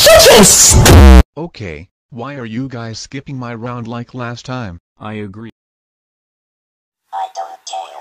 Okay, why are you guys skipping my round like last time? I agree. I don't care.